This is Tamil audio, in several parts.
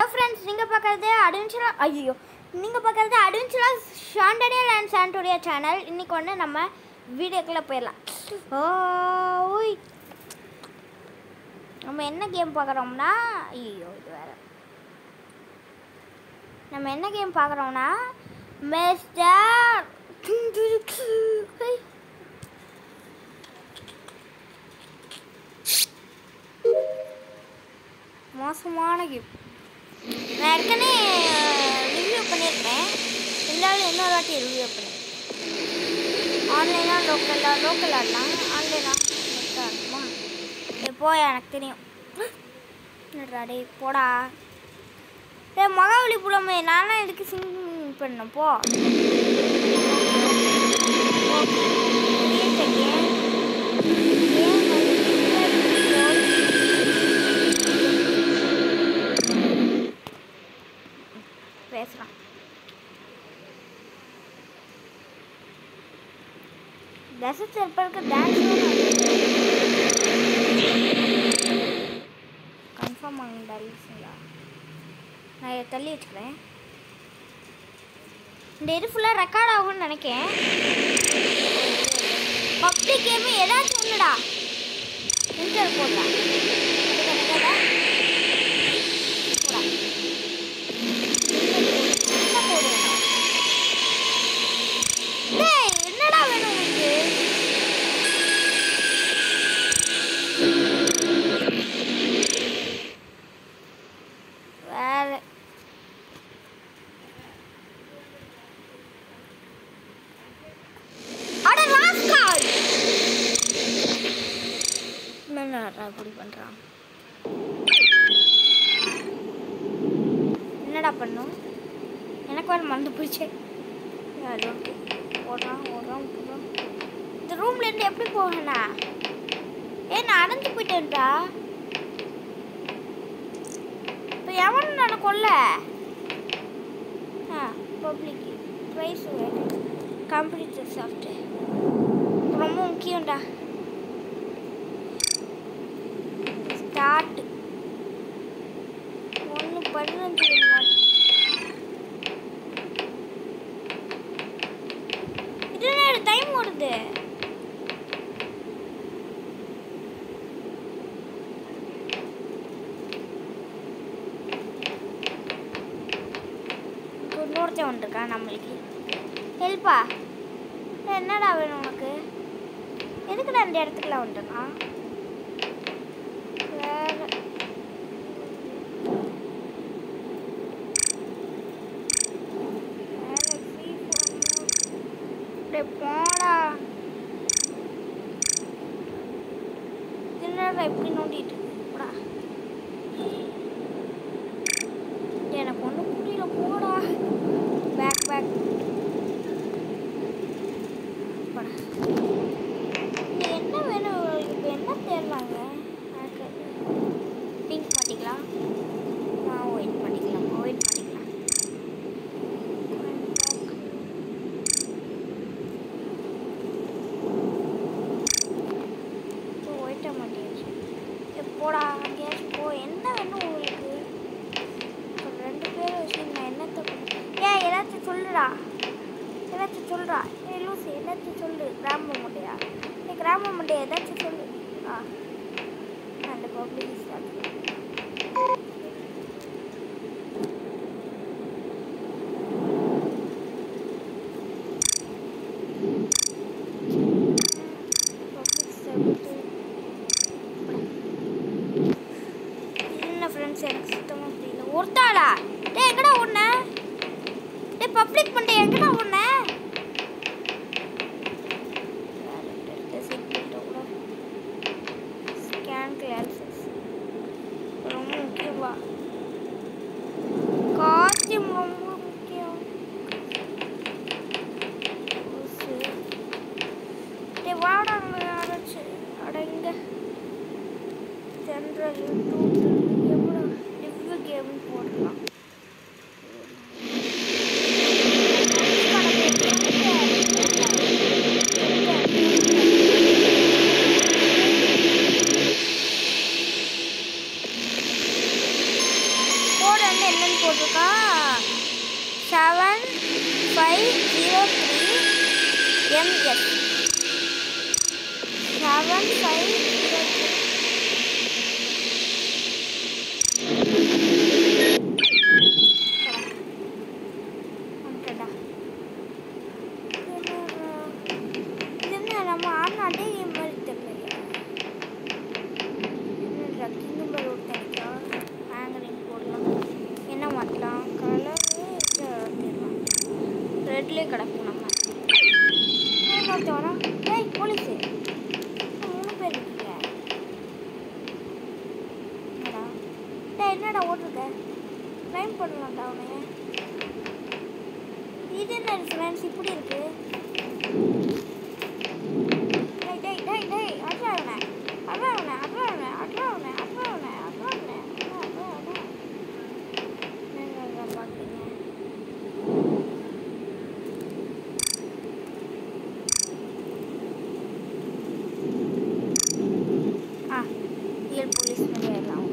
ஃப்ரெண்ட்ஸ் நீங்கள் பார்க்குறது அட்வென்ச்சரா ஷாண்டனியல் அண்ட் சாண்டோரியா சேனல். இன்றைக்கி வந்து நம்ம வீடியோக்குள்ளே போயிடலாம். ஓய் நம்ம என்ன கேம் பார்க்குறோம்னா இது வேறு. நம்ம என்ன கேம் பார்க்குறோம்னா மிஸ்டர் மோசமான கேம். நான் ஏற்கனவே ரிவ்யூ பண்ணியிருக்கேன். இருந்தாலும் இன்னொரு வாட்டி ரிவ்யூ பண்ணேன். ஆன்லைனாக லோக்கல் ஆடலாம். ஆன்லைனாக ஆடணுமா எப்போ எனக்கு தெரியும். டே போடா மகாபலிபுரமே நானும் இதுக்கு சிங் பண்ணேன். போ பேசுகிறான். டெசர்ட் இருப்பதற்கு டான்ஸ் கன்ஃபார்ம் ஆகுங்களா? நான் இதை தள்ளி வச்சுக்கிறேன். இந்த இது ஃபுல்லாக ரெக்கார்ட் ஆகும்னு நினைக்கிறேன். பப்ளிக் கேமு ஏதாச்சும் ஒன்றுடா இன்டர் போடலாம். என்னடா வேணும் உங்களுக்கு? வேற இப்படி பண்றான். என்னடா பண்ணும்? எனக்கு வேறு மறந்து போயிடுச்சு. ஓடுறான். இந்த ரூம்ல இருந்து எப்படி போகணா? நான் அடைஞ்சு போயிட்டேன்டா. இப்போ எவன் நான் கொல்ல? பப்ளிக் ப்ரைஸ் கம்ப்யூட்டர் சாஃப்ட்வேர் ரொம்ப முக்கியம்டா. ஸ்டார்ட் 1:15 இது டைம் ஓடுது. இன்னொருத்தன் வந்துருக்கான் நம்மளுக்கு ஹெல்ப்பா. என்னடா வேணும் உனக்கு? எதுக்குடா அந்த இடத்துக்குலாம் வந்துருக்கான்? போடா எப்படி நோண்டிட்டு போடா. எனக்கு ஒன்றும் புரியல. போடா பேக் போடா. என்ன வேணும் இப்போ? என்ன தேடலாங்க? எனக்கு பிங்க் பண்ணிக்கலாம். ஒயிட் பண்ணிக்கலாம். போடா அங்கேயாச்சும் போ. என்ன வேணும் உங்களுக்கு? இப்போ 2 பேரும் வச்சு நான் என்னத்தை ஏதாச்சும் சொல்லுடா. லூசி ஏதாச்சும் சொல்லு. கிராம முட்டையா ஏதாச்சும் சொல்லு. அந்த பப்ளிக் எனக்கு சுத்தமாக புரியல. ஒருத்தாளா? எங்கடா ஒண்ணு? பப்ளிக் பண்ண எங்கடா ஒண்ணு? ஸ்கேன் கிளாஸஸ் ரொம்ப முக்கியமா? காஸ்டியூம் ரொம்ப முக்கியம். வாடா ஆரம்பிச்சு அடங்க ஜென்ரல் ரிவ்யூ கேம் போடலாம். போட்டிருக்கா 7503 MS 7503 ரெட்லேயே கிடக்கும் நம்ம ஏய் போலீஸு 3 பேர் இருக்கீங்க என்னடா ஓட்டுருக்க க்ரைம் பண்ணலாம்டா அவனை இது என்ன ஃப்ரெண்ட்ஸ் இப்படி இருக்கு போலீஸ் மாதிரிலாம்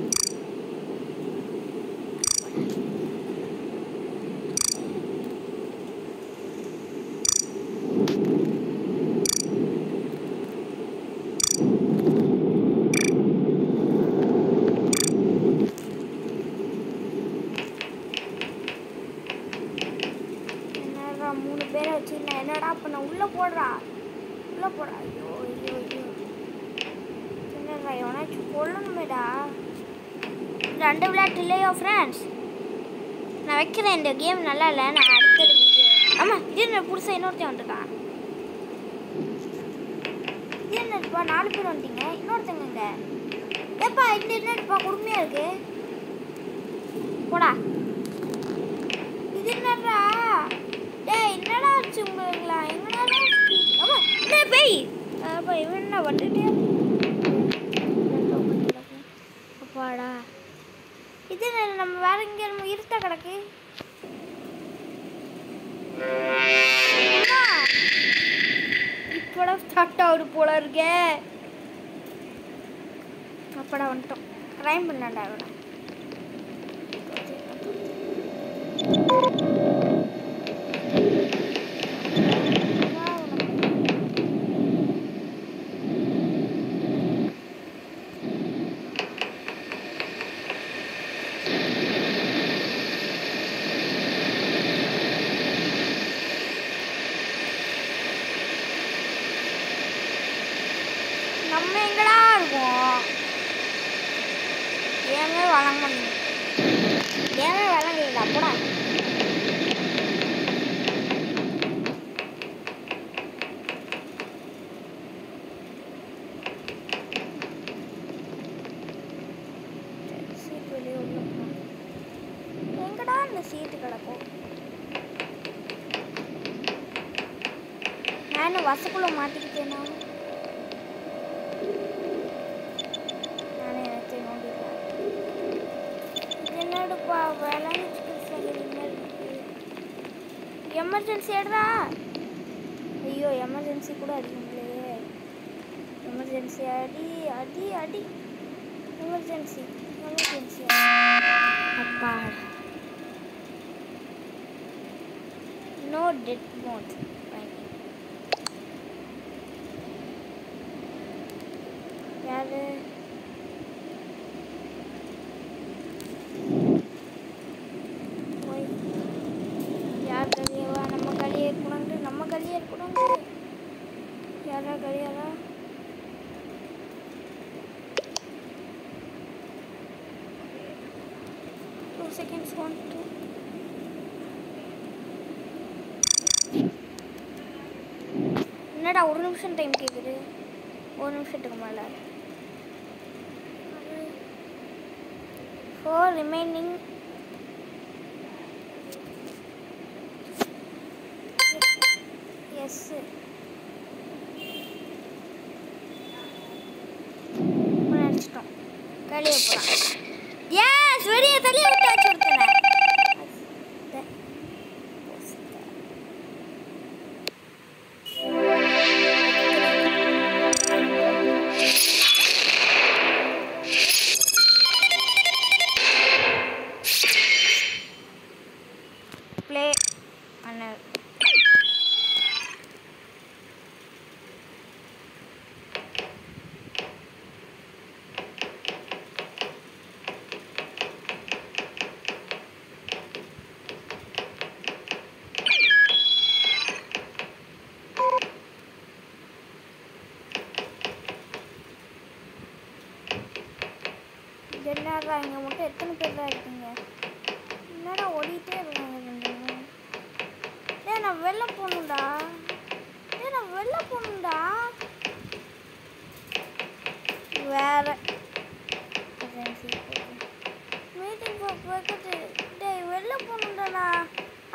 என்னடா 3 பேரை வச்சுருந்தேன் என்னடா அப்போ நான் உள்ளே போடுறா ஐயோ ஐயோ ஐயோ என்னடா எவனாச்சும் கொல்லணுமேடா 2 விளையாட்டு இல்லையோ ஃப்ரெண்ட்ஸ் நான் வைக்கிறேன் இந்த கேம் நல்லா இல்லை நான் அடுத்த வீடியோ ஆமாம் இது புதுசாக இன்னொருத்தன் வந்துருக்கான் இது என்னப்பா 4 பேர் வந்துட்டீங்க இன்னொருத்தங்க இங்கே ஏப்பா இந்த என்னப்பா கொடுமையாக இருக்கு போடா இது என்னடா டேய் என்னடா ஆச்சு உங்களுக்குலா எங்கடா ஆமா என்ன பேய் அப்பா இவன் என்ன வந்துட்டே அப்பாடா இது நம்ம வேற எங்க இருட்டா கிடக்கு இப்போட ஸ்டார்ட் ஆகுது போல இருக்கே அப்படா வந்துட்டோம் க்ரைம் பண்ணாண்டா அவனை நம்ம எங்கடா இருக்கோம் ஏமே வழங்க ஏமே வழங்கல போடா சீட்டு வெளியே எங்கடா இந்த சீட்டு கிடக்கும் நான் வசக்குள்ள மாட்டிக்கிட்டேனா என்னடுப்பா வேலை எமர்ஜென்சி ஆடுறா ஐயோ எமர்ஜென்சி கூட அடிக்கலையே எமர்ஜென்சி அடி அடி அடி எமர்ஜென்சி அப்பா நோ டெட் மோட் யாரு நம்ம கலியே இருக்கணும் யாரா கலியாரா செகண்ட்ஸ் 1 2 என்னடா 1 நிமிஷம் டைம் கேக்குது 1 நிமிஷத்துக்கு மேல 4 ரிமைனிங் எஸ் அடிச்சிட்டோம் வெளியே போகலாம் எஸ் வெளியே தள்ளியே விட்டாச்சு ஒருத்தனை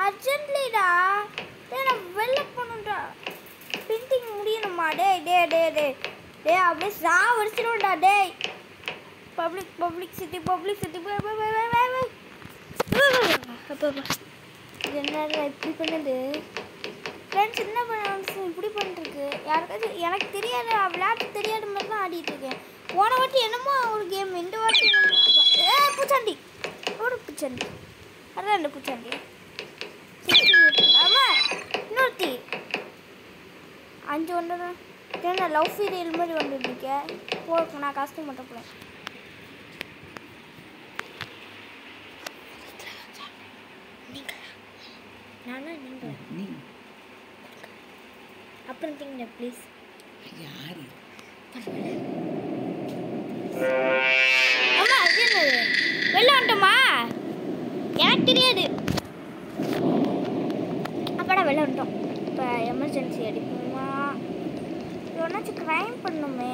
அர்ஜென்ட்லிடா. டேய் நான் வெளில போகணும்டா. பிரிண்டிங் முடியணுமா? டேய் அப்படியே சாவடிச்சிடும்டா டேய். பப்ளிக் சிட்டி பை அப்பா என்னடா இப்படி பண்ணுது? ஃப்ரெண்ட்ஸ் என்ன பண்ண இப்படி பண்ணிருக்கு? யாருக்காச்சும் எனக்கு தெரியாது, விளையாட்டு தெரியாத மாதிரி தான் ஆடிட்டு இருக்கேன். போன வாட்டி என்னமோ ஒரு கேம், இந்த வாட்டி என்னமோ பூச்சாண்டி ஒரு பூச்சாண்டி. அதான் இந்த பூச்சாண்டி. ஆமாம் இன்னொருத்தி 5 ஒன்று என்ன லவ் ஃபீரியல் மாதிரி வந்துருக்கேன். போக்கு நான் காஸ்டியூம் மட்டும் போகிறேன். நானா நீங்கள் அப்புறம் திங்க ப்ளீஸ். யாரு அம்மா அது என்னது? வெளில வந்துட்டோமா? எனக்கு தெரியாது. அப்பாடா வெளில வந்துட்டோம். இப்போ எமர்ஜென்சி அடிப்போமா? எவனாச்சும் க்ரைம் பண்ணுமே.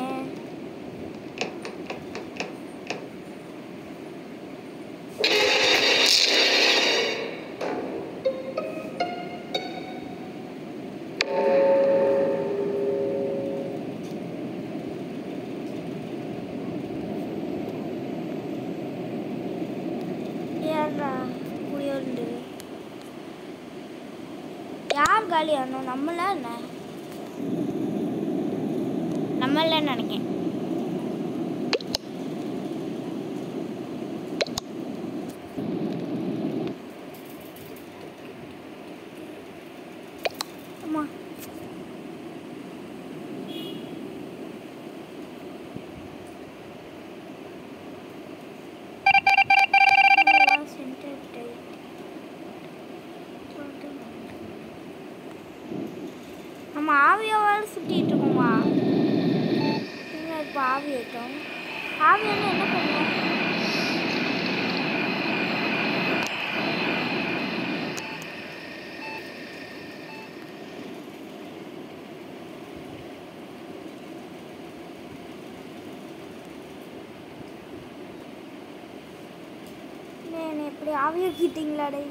யார் காலி ஆனோம்? நம்மளா என்ன? நம்மள நினைக்கேன். அம்மா நம்ம ஆவியாவால் சுற்றிட்டு இருக்கோமா? இப்போ ஆவி ஆயிட்டோம். ஆவி வந்து என்ன பண்ணுவோம்? என்ன எப்படி ஆவியாக்கிட்டீங்களாடே?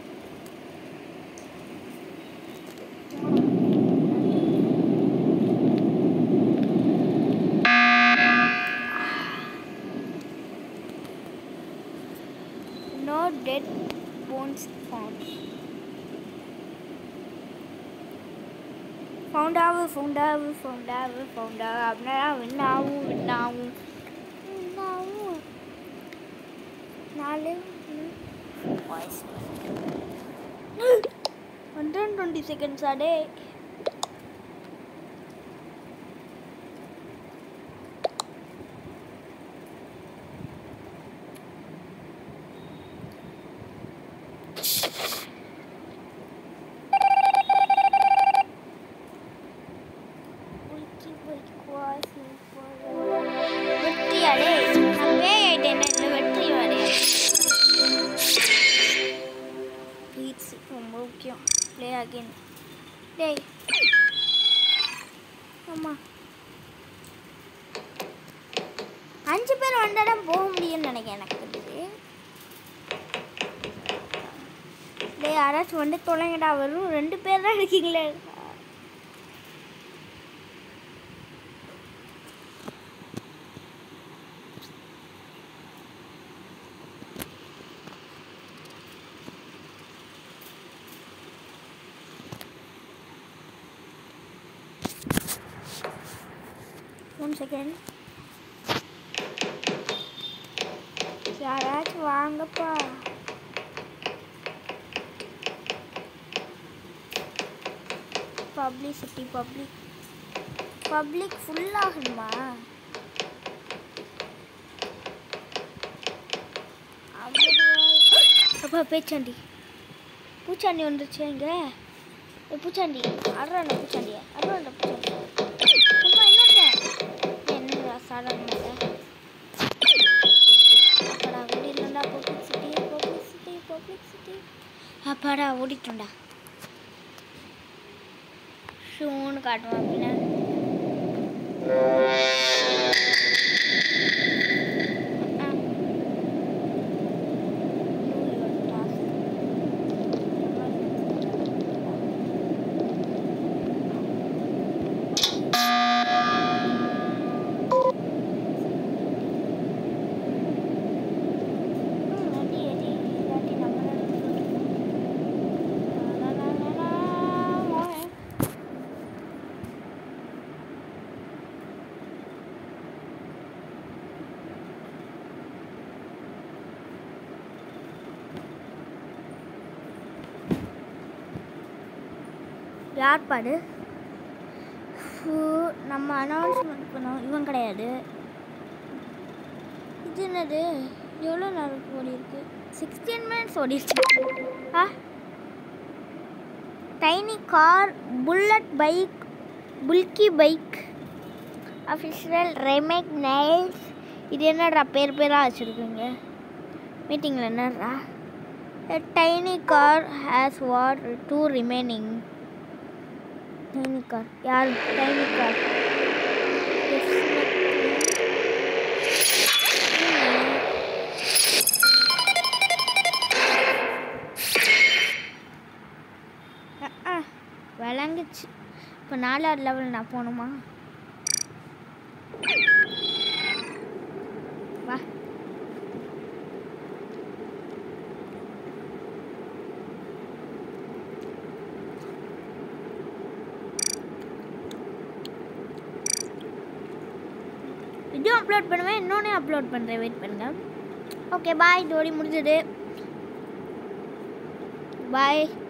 Dead bones found. Found அப்படின்னா வின்னாவும் 120 seconds ஆடே. Play again. Day. அம்மா 5 பேர் வந்தாதான் போக முடியும்னு நினைக்கிறேன். எனக்கு தெரியுது. டேய் யாராச்சும் வந்து தொலைங்கடா. வரும் 2 பேர் தான் இருக்கீங்களே. One second. யாராச்சும் வாங்கப்பா. பப்ளிசிட்டி பப்ளிக் ஃபுல் ஆகணுமா? அப்பா பூச்சாண்டி வந்துருச்சு. இங்கே பூச்சாண்டி அட்றான பூச்சாண்டி அம்மா இன்னொருத்தன் என்ன சாதாரண அப்பாடா ஓடிடலாம்டா. பப்ளிக் சிட்டி அப்பாடா ஓடிட்டோம்டா. ஷூன்னு காட்டுவோம் அப்படின்னா யார் பாடு நம்ம அனௌன்ஸ்மெண்ட் பண்ணோம். இவன் கிடையாது. இது என்னது? எவ்வளோ நேரம் ஓடி இருக்கு? 16 மினிட்ஸ் ஓடிச்சு. டைனி கார், புல்லட் பைக், புல்கி பைக், அஃபிஷியல் ரெமேக் நைல்ஸ். இது என்னடா பேராக வச்சுருக்குங்க? மீட்டிங்கில் என்னடா? A tiny car has what 2 remaining. Tiny car. யார் tiny car? விளங்குச்சு. இப்போ 4வது லெவல் நான் போகணுமா? வா. இதுவும் அப்லோட் பண்ணுவேன், இன்னொன்னே அப்லோட் பண்ணுறேன். வெயிட் பண்ணுங்கள். Okay bye. டோரி முடிஞ்சது. பாய்.